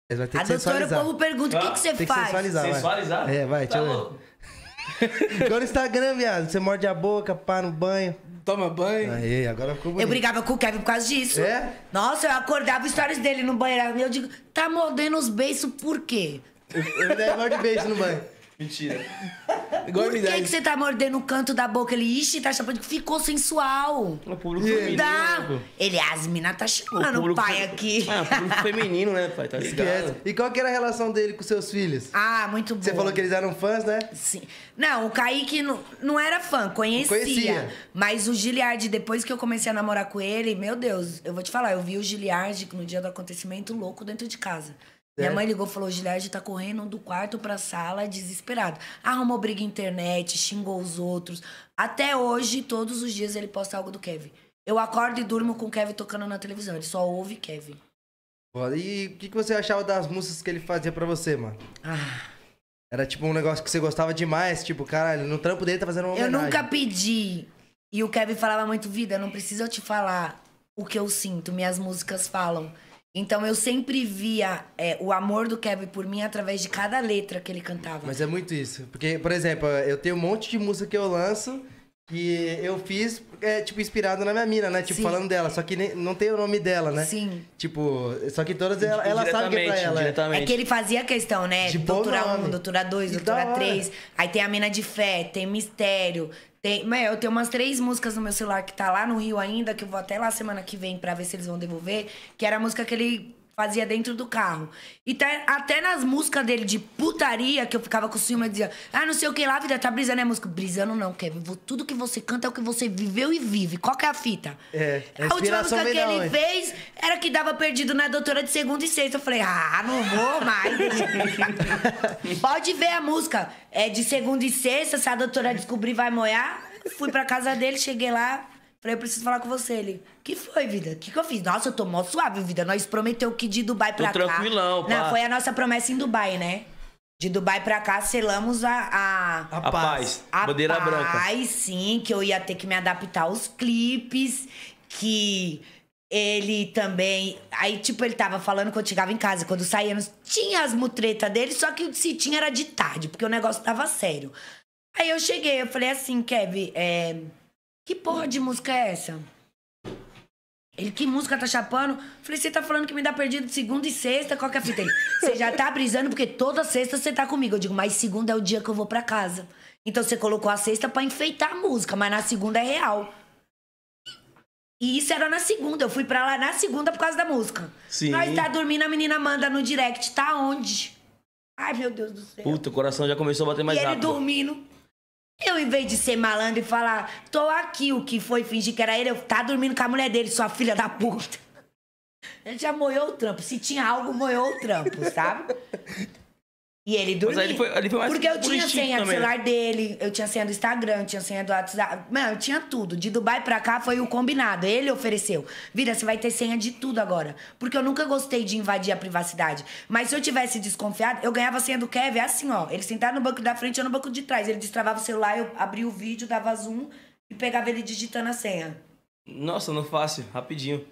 Vai ter A que doutora, o sensualizar. povo pergunta, o que você Tem que faz? sensualizar, vai. Sensualizar? É, vai, Tá deixa eu louco. ver. Igual no Instagram, viado. Você morde a boca, pá, no banho. Toma banho. Aí, agora ficou bonito. Eu brigava com o Kevin por causa disso. É? Nossa, eu acordava stories dele no banheiro. Eu digo, tá mordendo os beiços por quê? Eu me dei de beijo no banho. Mentira. Igual Por que você tá mordendo o canto da boca? Ele, ixi, tá chamando que ficou sensual. O público E feminino, Dá. né, pô? Ele, as minas tá chamando o pai aqui. Ah, o público feminino, né, pai? Tá ligado? E qual que era a relação dele com seus filhos? Ah, muito bom. Você falou que eles eram fãs, né? Sim. Não, o Kaique não era fã, conhecia. Conhecia. Mas o Giliard, depois que eu comecei a namorar com ele, meu Deus, eu vou te falar, eu vi o Giliard no dia do acontecimento louco dentro de casa. Minha mãe ligou e falou, o Giliard tá correndo do quarto pra sala, desesperado. Arrumou briga na internet, xingou os outros. Até hoje, todos os dias, ele posta algo do Kevin. Eu acordo e durmo com o Kevin tocando na televisão, ele só ouve Kevin. E o que você achava das músicas que ele fazia pra você, mano? Era tipo um negócio que você gostava demais, tipo, caralho, no trampo dele tá fazendo uma Eu homenagem. nunca pedi. E o Kevin falava muito, vida, não precisa eu te falar o que eu sinto, minhas músicas falam. Então eu sempre via o amor do Kevin por mim através de cada letra que ele cantava. Mas é muito isso. Porque, por exemplo, eu tenho um monte de música que eu lanço que eu fiz, tipo, inspirado na minha mina, né? Tipo, Sim. falando dela. Só que não tem o nome dela, né? Sim. Tipo, só que todas ela sabe que é pra ela. Diretamente. É que ele fazia questão, né? De bom Doutora nome. 1, Doutora 2, E Doutora da hora. 3. Aí tem a Mina de Fé, tem Mistério. Eu tenho umas 3 músicas no meu celular que tá lá no Rio ainda, que eu vou até lá semana que vem pra ver se eles vão devolver. Que era a música que ele fazia dentro do carro. E até nas músicas dele de putaria, que eu ficava com ciúme, eu dizia, não sei o que lá, a vida tá brisando, é música. Brisando não, Kevin. Tudo que você canta é o que você viveu e vive. Qual que é a fita? A última música que ele fez era que dava perdido na doutora de segunda e sexta. Eu falei, não vou mais. Pode ver a música. É de segunda e sexta, se a doutora descobrir, vai moiar. Fui pra casa dele, cheguei lá. Falei, eu preciso falar com você. Ele, que foi, vida? O que eu fiz? Nossa, eu tô mó suave, vida. Nós prometeu que de Dubai pra cá... tranquilão, pá. Não, foi a nossa promessa em Dubai, né? De Dubai pra cá, selamos A paz. Bandeira branca. Paz, sim, que eu ia ter que me adaptar aos clipes, que ele também... Aí, tipo, ele tava falando quando chegava em casa, quando saíamos, tinha as mutretas dele, só que se tinha era de tarde, porque o negócio tava sério. Aí eu cheguei, eu falei assim, Kevin, que porra de música é essa? Ele, que música tá chapando? Falei, você tá falando que me dá perdido de segunda e sexta? Qual que é a fita? Ele, você já tá brisando porque toda sexta você tá comigo. Eu digo, mas segunda é o dia que eu vou pra casa. Então você colocou a sexta pra enfeitar a música, mas na segunda é real. E isso era na segunda. Eu fui pra lá na segunda por causa da música. Sim. Nós tá dormindo, a menina manda no direct. Tá onde? Ai, meu Deus do céu. Puta, o coração já começou a bater mais E ele rápido. dormindo. Eu, em vez de ser malandro e falar, tô aqui, o que foi fingir que era ele, eu tá dormindo com a mulher dele, sua filha da puta. Ele já moiou o trampo. Se tinha algo, moiou o trampo, sabe? E ele dormiu. Mas aí ele foi mais porque eu por tinha instinto senha do também, né? celular dele, eu tinha senha do Instagram, eu tinha senha do WhatsApp. Mano, eu tinha tudo. De Dubai pra cá foi o combinado. Ele ofereceu. Vida, você vai ter senha de tudo agora. Porque eu nunca gostei de invadir a privacidade. Mas se eu tivesse desconfiado, eu ganhava a senha do Kevin assim, ó. Ele sentava no banco da frente, eu no banco de trás. Ele destravava o celular, eu abria o vídeo, dava zoom e pegava ele digitando a senha. Nossa, não fácil, rapidinho.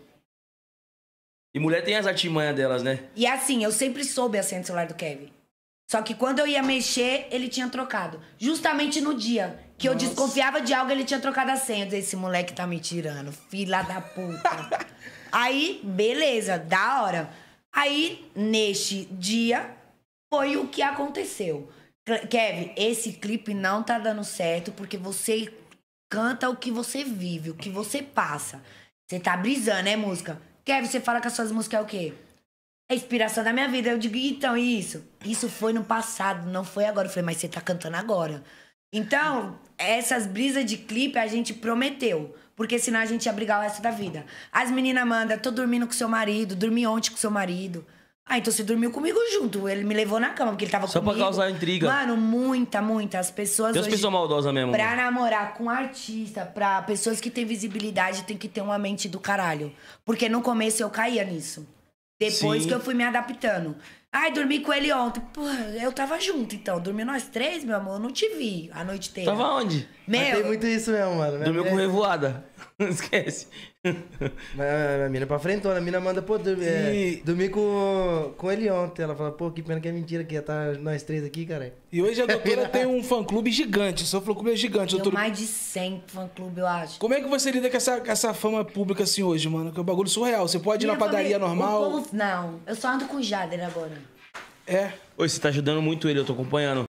E mulher tem as artimanhas delas, né? E assim, eu sempre soube a senha do celular do Kevin. Só que quando eu ia mexer, ele tinha trocado. Justamente no dia que eu desconfiava de algo, ele tinha trocado a senha. Eu disse, esse moleque tá me tirando, filha da puta. Aí, beleza, da hora. Aí, neste dia, foi o que aconteceu. Kevin, esse clipe não tá dando certo porque você canta o que você vive, o que você passa. Você tá brisando, né, música? Kevin, você fala que as suas músicas é o quê? É a inspiração da minha vida. Eu digo, então, isso? Isso foi no passado, não foi agora. Eu falei, mas você tá cantando agora. Então, essas brisas de clipe a gente prometeu. Porque senão a gente ia brigar o resto da vida. As meninas mandam, tô dormindo com seu marido, dormi ontem com seu marido. Então você dormiu comigo junto. Ele me levou na cama, porque ele tava Só comigo. pra causar intriga. Mano, muita. As pessoas Tem umas hoje... pessoas maldosas mesmo. Pra mano. namorar com artista, pra pessoas que têm visibilidade, tem que ter uma mente do caralho. Porque no começo eu caía nisso. Depois Sim. que eu fui me adaptando. Ai, dormi com ele ontem. Porra, eu tava junto, então. Dormi nós três, meu amor. Eu não te vi a noite inteira. Tava onde? Mas tem Meu, muito isso mesmo, mano. Dormiu com revoada. Esquece. Mas a mina pra frentona, a mina manda, pô, E- dormi com ele ontem. Ela fala, pô, que pena que é mentira que ia estar nós três aqui, cara. E hoje a doutora tem um fã-clube gigante. O seu fã-clube é gigante, deu doutora. mais de 100 fã-clube, eu acho. Como é que você lida com essa fama pública assim hoje, mano? Que é um bagulho surreal. Você pode ir na Minha padaria família- normal. o povo- não, eu só ando com o Jader agora. É. Oi, você tá ajudando muito ele, eu tô acompanhando.